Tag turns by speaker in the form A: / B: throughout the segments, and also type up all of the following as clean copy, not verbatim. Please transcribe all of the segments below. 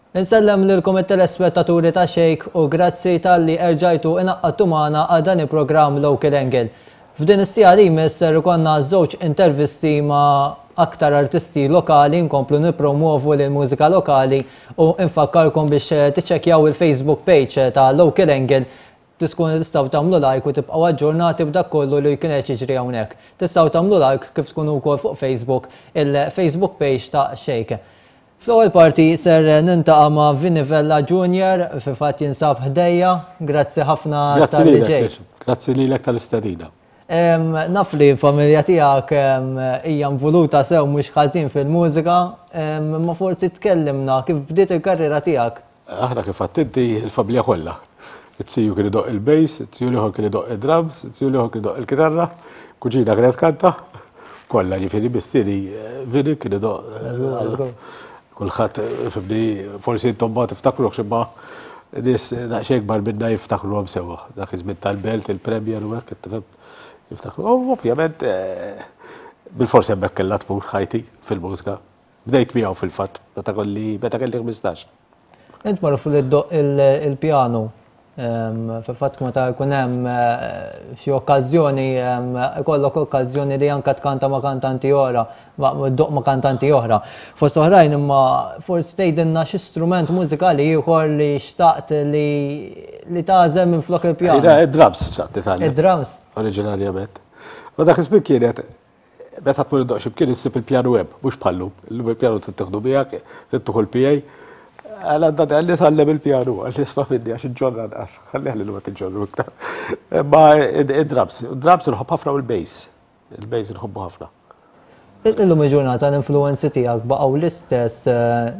A: Insellem lilkom it-telespettaturi ta' Xejk u grazzi tal-li erġajtu inaqqattu magħna għal dan il-programm Local Angle. F'din is-sija li jmisser konna żewġ intervisti ma' aktar artisti lokali nkomplu nippromuovu l-mużika lokali u infakkarkom biex tiċċekkjaw il-Facebook page ta' Local Angle. Tiskun tistgħu tagħmlu like u tibqgħu aġġornati b'dak kollu li kien qed jiġri hawnhekk. Tistgħu tagħmlu like kif tkunu wkoll fuq Facebook il-Facebook page ta' Xejk. Fl-ewwel parti ser nintaqa' ma' Vinny Vella Jnr fi fatt jinsab ħdejja. Grazzi ħafna tal-Xejk.
B: Grazzi lilek tal-istedina.
A: Naf li l-familja tiegħek hija involuta sew mhux ħażin fil-mużika, ma forsi tkellimna kif bdiet il-karriera tiegħek.
B: Aħna kif għadt inti l-familja kollha. It-tiju kien idoq il-bass, it-tiju liħor kien idoq il-drums, it-tiju liħor kien idoq il-kitarra, kuġina kienet kanta, kollha ġifieri bistieri Vinny kien idoq. Kulħadd fibni forsi intom ma tiftakruhx imma nies daqsxejn kbar minna jiftakruhom sewwa. Dak iż-żmien tal-belt, il-Premier u hekk tifhem jiftakru. Ovvjament bil-forsi hemmhekk kellha tmur ħajti fil-mużika. Bdejt miegħu fil-fatt meta kelli 15.
A: Int marru fil-iddoq il-pjanu. Fil-fatt meta jkun hemm xi okkażjoni ikollok okkażjoni li anke tkanta ma' kantanti oħra, ddoq ma' kantanti oħra. Fost oħrajn imma forsi tgħidilna xi strument mużikali ieħor li xtaqt li tagħżem minflok il-pjanu.
B: Id-drums xtaqt titgħallem.
A: Id-drums.
B: Oriġinarjament. Ma dak iż-żmien kienet meta tmur iddoq x'imkien issib il-pjanu hemm, mhux bħallum. Illum il-pjanu tittieħdu miegħek, tittuħu l-PA. Għalli tħallem il-pjanu, għalli isma' minni għax il-ġorra nqas, għalli għalli l-għat il-ġorru iktar. Ma id-drums nħobb ħafna u l-bass. Il-bass nħobbu ħafna.
A: Illum il-ġurnata l-influenzi tiegħek baqgħu l-istess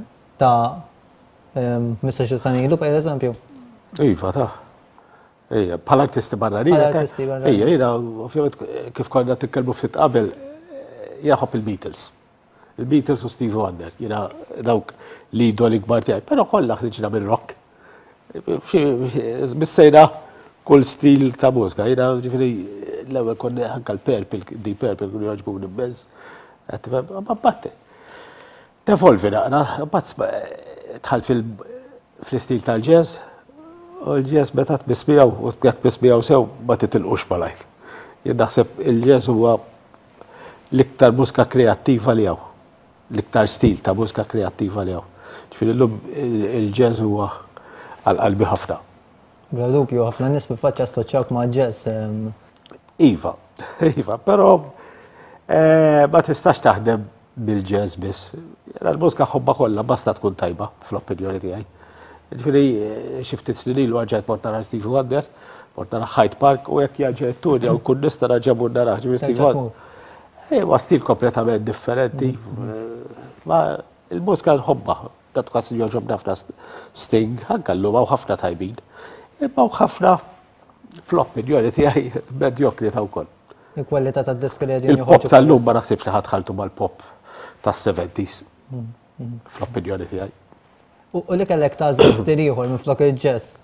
A: ta' Mr. Xusanilu per eżempju?
B: Iva, ta' bħal artisti barranin. Jiena, ovvjament, kif konna titkellmu ftit qabel, jaħobb il-Beatles. Il-Beatles u Stevie Wonder, jiena dawk li idoli kbar tiegħi, però kollha ħriġna mir-rock. Bissejna kull stil ta' mużika, jiena ġifieri l-ewwel konna anke l-Purple, di Purple kienu jogħġbuni immens. Ma mbagħad tevolvi naqra, mbagħad dħalt fl-istil tal-jazz, u l-jazz meta tbismiegħu u jekk tbismiegħu sew ma titilqux malajr. Jien naħseb il-jazz huwa l-iktar mużika kreattiva li hawn. L-iktar stil ta' mużika kreattiva li hawn. Ġifieri llum il-jazz huwa għal-qalbi ħafna.
A: Bla dubju ħafna nies fil-fatt jassoċjawk ma' jazz.
B: Iva, però ma tistax taħdem bil-jazz biss. L-mużika ħobba kollha basta tkun tajba fl-opinjoni tiegħi. Ġifieri xi ftit snin ilu ġejt mort nara Stevie Wonder, mort nara Hyde Park u jekk jaġġettuni jew kun nista' raġa' nara ġifieri Stevie Wonder. Huwa stil kompletament differenti. Ma il-mużika nħobba, dat kważi jogħġobna ħafna Sting, anke llum hawn ħafna tajbin. Imma ħafna fl-opinjoni tiegħi medjokri ta' wkoll.
A: Il-kwalità tad-disk li qegħdin
B: il-pop tal-lum ma naħsibx li ħadħaltu mal-pop tas-70s. Fl-opinjoni tiegħi.
A: U li kellek tażel stil ieħor minflok il-jazz?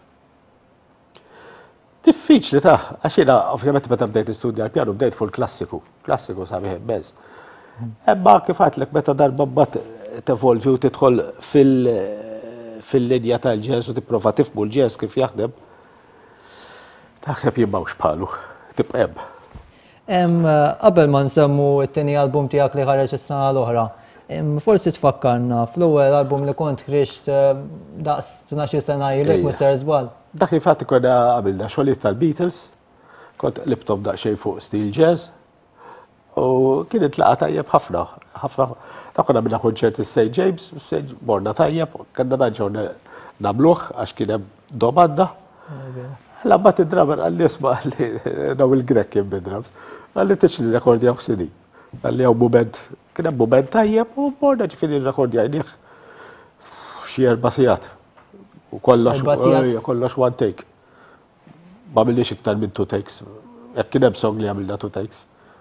B: Diffiċli ta' għax jiena ovvjament meta bdejt nistudja l-pjanu bdejt fuq il-klassiku, klassiku sabiħ immens. Imma kif għadlek meta darba mbagħad tevolvi u tidħol fil-linja tal-jazz u tipprova tifhmu l-jazz kif jaħdem, naħseb jimbawx bħalu, tibqa' hemm.
A: Qabel ma nsemmu t-tieni album tiegħek li ħareġ is-sena l-oħra, forsi tfakkarna fl-ewwel album li kont ħriġt daqs 12 sena ilek Mr. Żball. Dak
B: li fatti konna għamilna xogħlijiet tal-Beatles, kont libtom daqsxejn fuq stil jazz, u kien itlaqa tajjeb ħafna. Ta' konna minna konċert St. James, morna tajjeb, kanna naġġaw nagħmluh għax kien hemm domanda. Ħalla mbagħad id-drummer għalli isma' għalli naw il-Grek kien bid-drums, għalli tiġ nirrekordjaw CD. Għalli hawn mument, kien hemm mument tajjeb u morna ġifieri nirrekordjajnieh xi 4 sigħat. U kollox one take. Ma għamilniex iktar minn 2 takes. Jekk kien hemm song li għamilna 2 takes.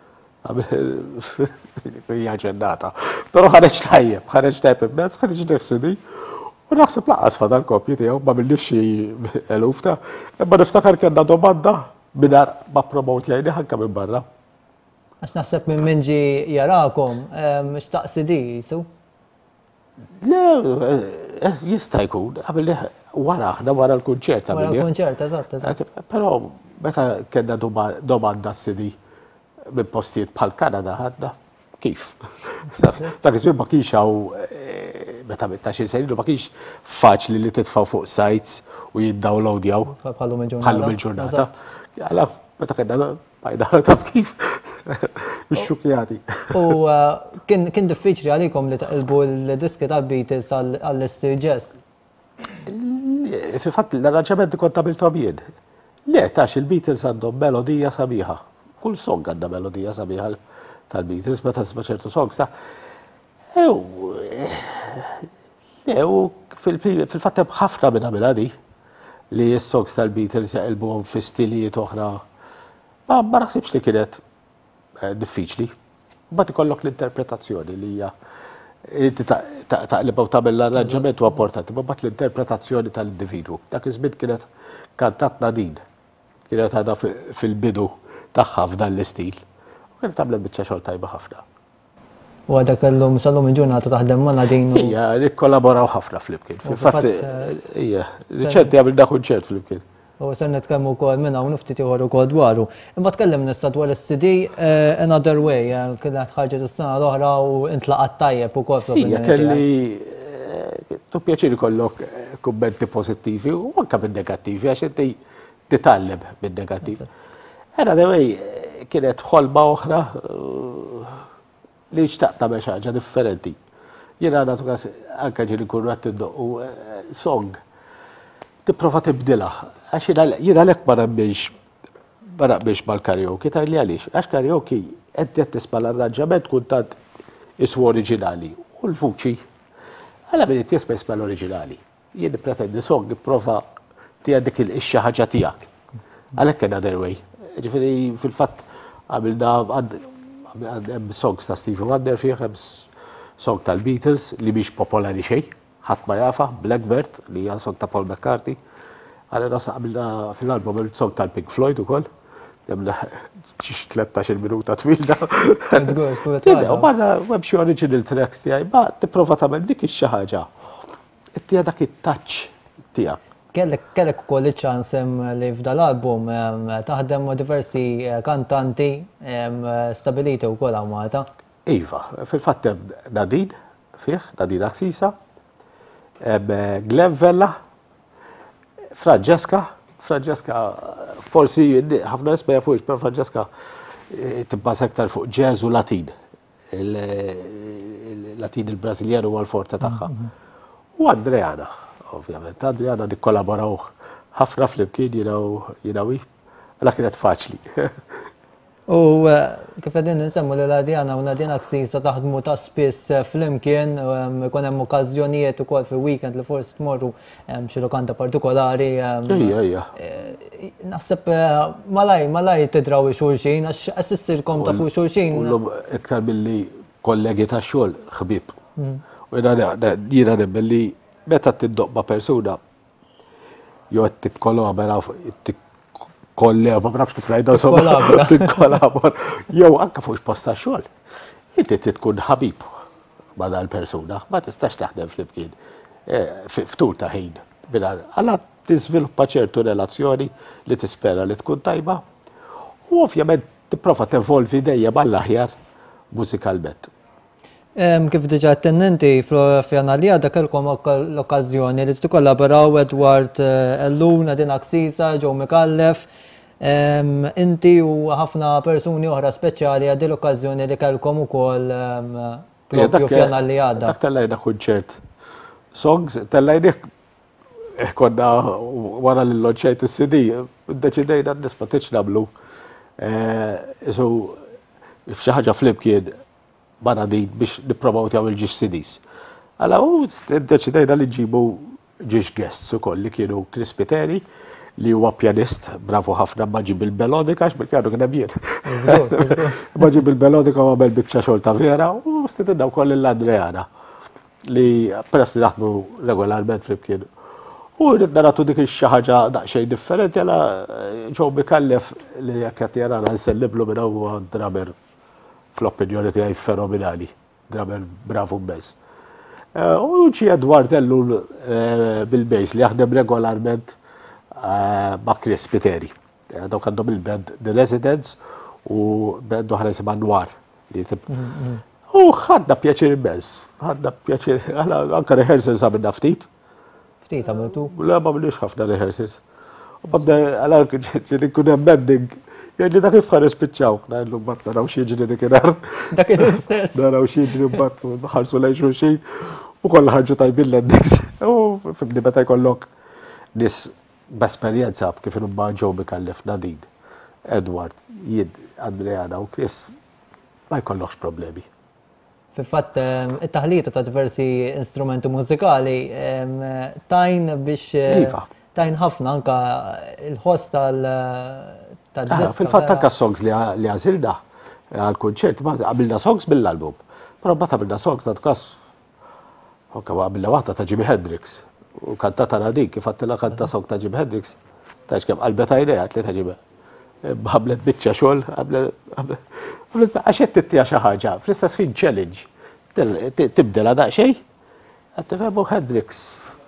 B: Hija ġennata. Però ħareġ tajjeb immens, ħareġ neħsidi. U naħseb laqqas fadal kopji tiegħu ma għamilniex xi eluf ta'. Imma niftakar kellna domanda mingħajr ma promowtjajni ħanke minn barra.
A: Għax naħseb minn min ġie jarakom, x'taq CD jisu?
B: Le, Jista' jkun, għamilni wara l-kunċert.
A: Wara l-kunċert, eżatt.
B: Però meta kellna domanda s-CD minn postijiet bħal Kanada ħadna, kif? Dak iż-żmien ma kienx hawn meta 18 sena ma kienx faċli li titfgħu fuq sites u jiddownloadjaw
A: Bħallum
B: il-ġurnata. Alla meta kellna bajda taf kif ix-xukjati.
A: U kien diffiċli għalikom li taqilbu l-diski tal-Beatles għall-Steel Jazz?
B: Fil-fatt l-arranġamenti kont għamilthom jien. Le, tax il-Beatles għandhom melodija sabiħa. Kull song għandha melodija sabiħa tal-Beatles, meta tisma' ċertu songs ta' fil-fatt hemm ħafna minn għamilha li s-songs tal-Beatles jaqilbuhom fi stilijiet oħra. Ma naħsibx li kienet diffiċli. Mbagħad ikollok l-interpretazzjoni li hija taqlibha u tagħmel l-arranġament huwa importanti, ma mbagħad l-interpretazzjoni tal-individwu. Dak iż-żmien kienet kantat Nadine. Kienet għadha fil-bidu tagħha f'dan l-istil. U kienet tagħmel biċċa xogħol tajba ħafna.
A: U għadha kellhom sal-lum il-ġurnata taħdem ma' Nadine.
B: Hija nikkollaboraw ħafna flimkien. Fil-fatt hija riċenti għamilna kunċert flimkien.
A: U ser nitkellmu wkoll minn hawn ftit ieħor ukoll dwaru. Imma tkellimna issa dwar is-CD Another Way, kienet ħarġet is-sena l-oħra u intlaqat tajjeb ukoll
B: fl-opinjoni. Hija kelli tu pjaċir ikollok kummenti pożittivi u anke minn negattivi għax inti titgħallem minn negattiv. Another Way kienet ħolma oħra li xtaqt tagħmel xi ħaġa differenti. Jiena nagħtu każ anke ġieli nkunu qed tindoqqu song tipprova tibdilha. Għax jiena għalhekk ma naqbilx mal-karaoke tgħidli għaliex. Għax karaoke qed tisma' l-arranġament kultant ismu oriġinali u l-vuċi għala min jisma' l-oriġinali. Jien nippretendi song nipprova tiegħek dik il-xi ħaġa tiegħek. Għalhekk Another Way. Ġifieri fil-fatt għamilna songs ta' Stevie Wonder fih, hemm song tal-Beatles li mhix popolari xejn. ħadd ma jafa, Blackbird, li hija song ta' Paul McCartney. Għalena għamilna fil-album il-song tal-Pink Floyd ukoll. Għamilna 13 minuta twilda. U marra hemm xi original tracks tiegħi, ma tipprova tagħmel dik ix-xi ħaġa. Ittija dak it-touch tiegħek.
A: Kellek ukoll iċ-ċans li f'dal-album taħdem ma' diversi kantanti stabiliti wkoll hawn Malta.
B: Iva, fil-fatt hemm Nadine fih, Nadine Aksisa. Vinny Vella, Francesca forsi ħafna nisma jafuġ, pero Francesca tibbaż aktar fuq jazz u Latin. Il-Latin il-Brażiljan huwa l-forte tagħha. U Andreana, ovvjament, Andreana nikkollaboraw ħafna flimkien jiena għala kienet faċli.
A: U kif qegħdin insemmu lil Adriana u Nadine Aksisa taħdmu ta' spiss flimkien, ikun hemm okkażjonijiet ukoll fil-weekend li forsi tmorru xi lokanda partikolari. Naħseb malaj tidraw xulxin għax issirkom tafu xulxin.
B: Kullhom iktar milli kollegi ta' xogħol ħbieb. U jiena nemmen li meta tiddoqba persuna jew qed tikkollabora kollha, ma nafx kif ngħidha tikkollabor. Jew anke fuq post ta' xogħol. Inti tkun ħabib ma' dal-persuna, ma tistax taħdem flimkien ftul ta' ħin. Alla tiżviluppa ċertu relazzjoni li tispera li tkun tajba u ovvjament tipprova tevolvi dejjem għall-aħjar mużikalment.
A: Kif diġà attendenti fl-fjana li għadha kellkom l-okkażjoni li tikkollaboraw Edward Ellun, Nadine Aksisa, Joe Mikallef. Inti u ħafna persuni oħra speċjali għaddi l-okkażjoni li kellkom ukoll propju fjana li għadha.
B: Dak tellajna kunċert. Songs tellajnih konna wara li lonċejt is-CD, deċidejna nisma' tiġ nagħmlu. Isu f'xi ħaġa flimkien ma' Nadine biex nipprovaw jagħmel ġiex CDs. Alla u deċidejna li nġibu ġiex guests ukoll li kienu Chris Piteri li huwa pjanist, bravu ħafna ma ġib il-melodika, għax bil-pjanu kien hemm jien. Ma ġib il-melodika u għamel biċċa xogħol ta' vera u stidinna wkoll l-Andreana li peress li naħdmu regolarment flimkien. U ridna nagħtu dik xi ħaġa daqsxejn differenti għala Joe Mikallef li jekk qed jarana nselliblu minn huwa drummer fl-opinjoni tiegħi fenomenali, drummer bravu mmess. U ġi Edward Ellu bil-bejs li jaħdem regolarment ma' Chris Piteri. Dawk għandhom il-band The Residents u band oħra jisimha Noir. U ħadna pjaċir immens, ħadna pjaċir, anka rehearsals għamilna ftit.
A: Ftit għamiltu?
B: La ma għamilniex ħafna rehearsals. U għamna għala ġili kunem bending, jgħidli dak kif ħares pitċaw, naħillu bat naraw xieġri dikinar.
A: Dak il-istess.
B: Naraw xieġri bat, ħarsu lej xulxin, u kolla ħarġu tajbil l-endix. U fibni meta jkollok nis b'esperjenza kif inhom ġew mikallef Nadine, Edward, jid, Andreana u Chris, ma jkollokx problemi.
A: Fil-fatt, it-taħlita ta' diversi instrumenti mużikali tajn biex tajn ħafna anka il-ħoss tal-disk.
B: Fil-fatt anka songs li għażilna għal-kunċert, għamilna songs mill-album. Però mbagħad għamilna songs ta' kas għamilna waħda ta' Jimi Hendrix u kantata Nadine kif għattilha kanta song ta' Jimi Hendrix. Tax kemm qalbet għajnejha li ta' Jimi. Għamlet biċċa xogħol, għaxet tittija xi ħaġa, fl-istess ħin challenge. Tibdel daqsxejn, qed tifhemu Hendrix.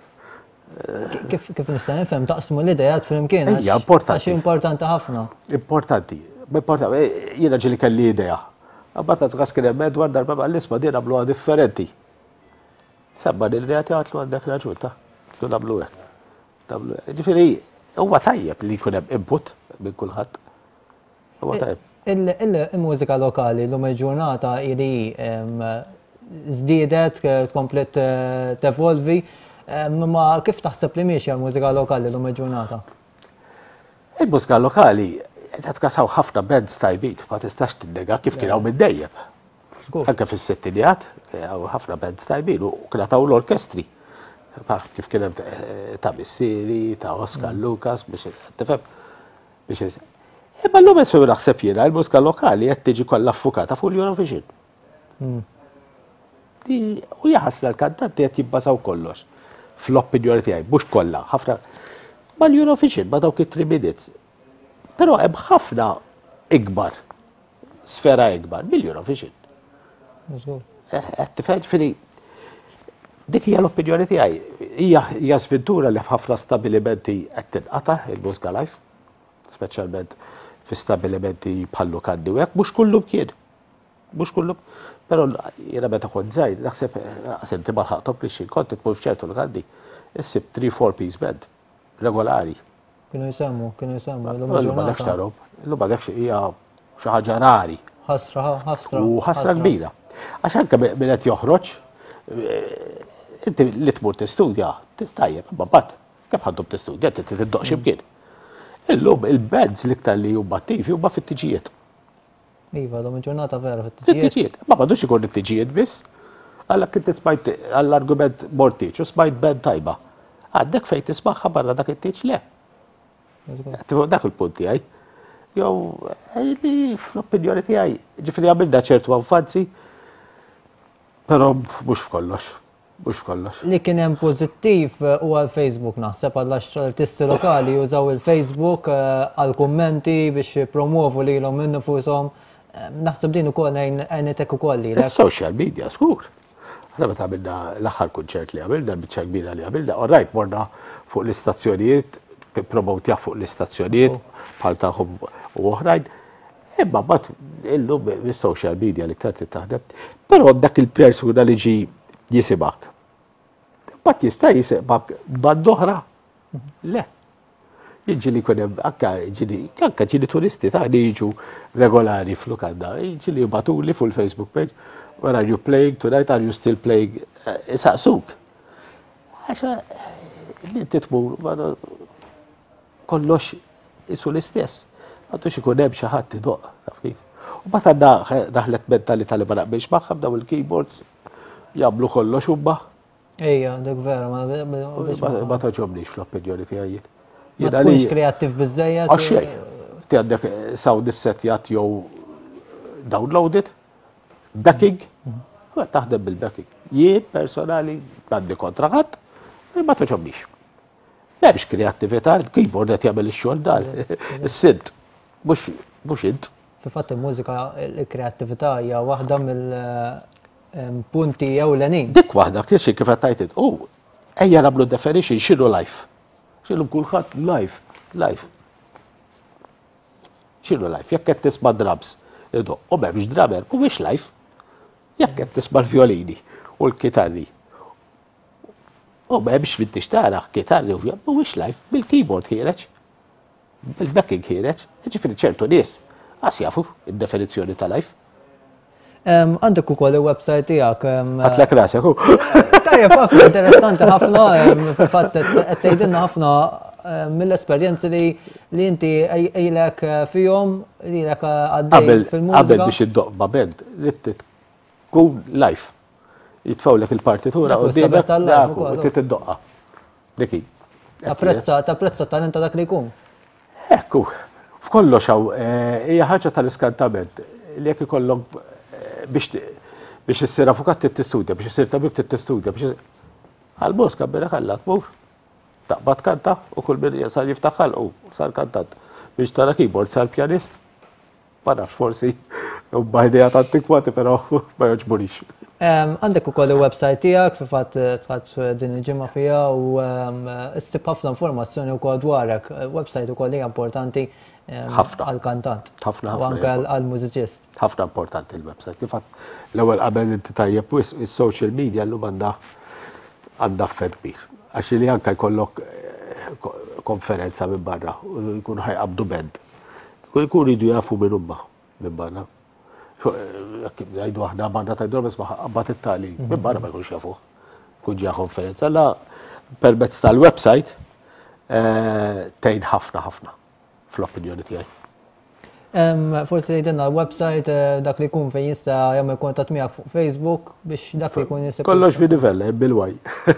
A: Kif nista' nifhem taqsmu l-idejat flimkien.
B: Hija importanti.
A: Għax importanti ħafna.
B: Importanti. Jiena ġieli kelli idea. Għabbatta tqas kien hemm Edward darba għall-isma' din nagħmluha differenti. Semma l-idea tiegħu għandek raġun ta' tlu nagħmlu hekk. Ġifieri huwa tajjeb li jkun hemm input minn kulħadd.
A: Il-mużika lokali l-lum il-ġurnata ili żdiedet tkomplet tevolvi, ma kif taħseb li miexja l-mużika lokali l-lum il-ġurnata?
B: Il-mużika lokali qed tkasaw ħafna bands tajbin, ma tistax tinnega kif kien hawn mid-dejjeb. Anke fis-sittinjat hawn ħafna bands tajbin u kien taw l-orkestri. Kif kien hemm ta' Missieri, ta' Oscar Lucas biex tifhem biex imma l-lum essu naħseb jiena l-mużika lokali qed tiġi kollha affukata fuq l-Eurovision. U jaħasla l-kantanti qed jibbażaw kollox. Fl-opinjoni tiegħi, mhux kollha, ħafna mal-Eurovision ma dawk it-3 minutes. Però hemm ħafna ikbar, sfera ikbar mill-Eurovision. Qed tifhem ġifieri dik hija l-opinjoni tiegħi. Hija sventura li f'ħafna stabilimenti qed tinqata' il-mużika live, speċjalment fi stabilimenti bħallu kaddi u hekk mhux kullum kien. Mhux kullum. Però jiena meta kont żgħir naħseb senti ma ħaqthom li xi kont tmur f'ċertu lokandi issib 3-4 piece band regolari.
A: Kienu jsemmu
B: l-lum ġurnata. L-lum għadek hija xi ħaġa rari.
A: Ħasra.
B: U ħasra kbira. Għax anke min qed joħroġ inti li tmur tistudja, tajjeb, imma mbagħad kemm ħaddhom tistudja tiddoq x'imkien. Illum il-bands l-iktar li huma attivi huma fit-tiġijiet.
A: Iva, dom il-ġurnata vera fit-tiġijiet.
B: Fit-tiġijiet. Ma m'għandux ikun it-tiġijiet biss. Għallak inti smajt għall-argument mortiċ u smajt band tajba. Għaddek fejn tismaħħa barra dak it-tiġ le. Dak il-punt tiegħi. Jew li fl-opinjoni tiegħi, ġifieri għamilna ċertu avvanzi, però mhux f'kollox. Mhux f'kollox.
A: Li kien hemm pożittiv u għal-Facebook naħseb għall-artisti lokali jużaw il-Facebook għal-kummenti biex promuovu lilhom minn nifushom. Naħseb din ukoll għajnetek ukoll li.
B: Social media skur. Għana meta għamilna l-aħħar kunċert li għamilna, l-biċċa kbira li għamilna, orrajt morna fuq l-istazzjonijiet, tippromowtjah fuq l-istazzjonijiet bħal tagħhom u oħrajn. Imma mbagħad illum mis-social media li ktar taħdem. Però dak il-persuna li ġi jisibak. Bat jista' jisibak band oħra? Le. Jiġili kunem, anka ġili turisti ta' li jiġu regolari fl-Lukanda. Jiġili jibatuli fuq il-Facebook page. Where are you playing tonight? Are you still playing? Isaqsuk. Għaxa, li titmur, kollox isu l-istess. Għaddu xikun hemm xi ħadd idoq, taf kif. U mbagħad għandha daħlet mentalità li ma naqbilx magħha daw il-keyboards jagħmlu kollox huma.
A: Ejja, dik vera,
B: ma toġobniex fl-opinjoni tiegħi.
A: Ma tkunx kreattiv biżżejjed.
B: Għaxej, ti għandek sound is-setjat jew downloaded, backing, taħdem bil-backing. Jien personali għandi kontra ħadd, ma toġobniex. M'hemmx kreattività, il-keyboard qed jagħmel ix-xogħol dan, is-sint, mhux int.
A: Fil-fatt il-mużika, il-kreattività hija waħda punti ewlenin.
B: Dik waħda, kiex kif għattajtit, ejja nablu definition xinu life. Xinu kulħadd life, life. Xinu life, jekk qed tisma' drums, u m'hemmx drummer, mhuwiex life. Jekk qed tisma' l-violini u l-kitarri. U m'hemmx fintix tara kitarri u mhuwiex life, bil-keyboard ħireġ, bil-backing ħireġ, ġifieri ċertu nies għas jafu id-definizzjoni ta' life.
A: Għandek ukoll il-website tiegħek.
B: Għatlek rasek hu.
A: Tajjeb ħafna interessanti ħafna, fil-fatt qed tgħidilna ħafna mill-esperjenzi li inti ilek fihom li ilek għaddej fil-mużika.
B: Qabel biex iddoq ma' band, rid tkun live. Jitfawlek il-partitura u dejjem trid iddoqqa. Diki.
A: Tapprezza talenta dak li jkun.
B: Ekku, f'kollox hawn hija ħaġa tal-iskantament li jekk ikollok biex issir avukat tistudja, biex issir tabib tistudja, biex għal-mużika bera ħalla tmur. Taqbad kanta u kull min sar jiftaħ ħalqu, sar kantant. Biex tara keyboard sar pjanist. Ma nafx forsi b'idea ta' antikwati, però ma joġburix.
A: Għandek ukoll il-website tiegħek, fil-fatt tħadd din il-ġimgħa fiha u issib ħafna informazzjoni wkoll dwarek. Website ukoll hija importanti għal-kantant.
B: Ħafna
A: u anke għall-mużiċist.
B: Ħafna importanti il-website. Kifat l-ewwel qabel inti tajjeb wis is-social media llum għandha affett kbir. Għax li anke jkollok konferenza minn barra u jkunu ħajqabdu band. Jkunu jridu jafu minn huma minn barra. Għajdu aħna barra tajdu bes ma qabbat it-tali. Minn barra ma jkunx jafu. Kun ġa konferenza. Alla permezz tal-website tgħin ħafna fl-opinjoni tiegħi.
A: Forsi jgħidilna l-website dak li jkun fejn jista' jagħmel kontatt miegħek fuq Facebook biex dak li jkun jista'
B: kollox Vinny Vella bil-Y.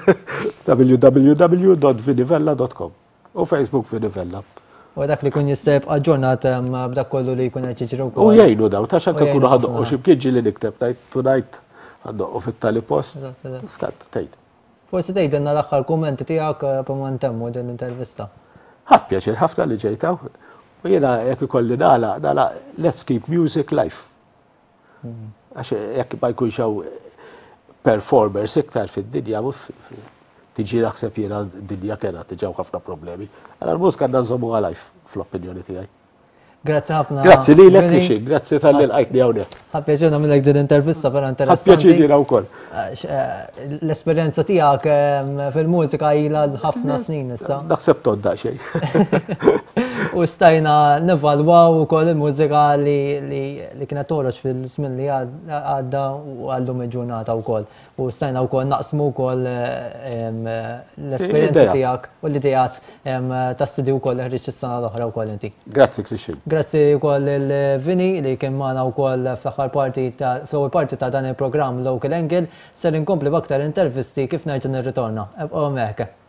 B: www.vinnivella.com u Facebook Vinny Vella.
A: U dak li jkun jista' jibqa' ġurnat b'dak kollu li jkun qed jiġri
B: wkoll. U jgħinu daw ta' xanke nkunu ħadoqqu xi bkien li nikteb night to night ħadoqqu fit-tali post. Skatta tgħid.
A: Forsi tgħidilna l-aħħar kummenti tiegħek b'ma ntemmu din l-intervista.
B: Ħadd pjaċir ħafna li ġejtaw. U jiena jekk ikolli nagħlaq let's keep music live. Għax jekk ma jkunx hawn performers iktar fid-dinja mhux tiġi naħseb jiena d-dinja kena tiġew ħafna problemi. Allura l-mużika għandna nżommuha live fl-opinjoni tiegħi.
A: Grazzi ħafna.
B: Grazzi lilek Christian, grazzi tal-li lqajtni hawnhekk.
A: Ħadd pjaċir nagħmilek din intervista vera interessanti.
B: Ħadd pjaċir jiena wkoll.
A: L-esperjenza tiegħek fil-mużika ilha ħafna snin issa.
B: Naħseb todda xejn.
A: U stajna nevalwaw ukoll il-mużika li kienet toħroġ fil-żmien li għadda u għallum il-ġurnata wkoll. U stajna wkoll naqsmu wkoll l-esperjenza tiegħek u l-idejat tas-sidi wkoll ħriġ is-sena l-oħra wkoll inti.
B: Grazzi Christian.
A: Grazzi wkoll il-Vinny li kien magħna wkoll fl-aħħar fl-ewwel parti ta' dan il-programm Local Angle ser inkompli b'aktar intervisti kif nerġa' nirritorna. Ebqgħu hemmhekk.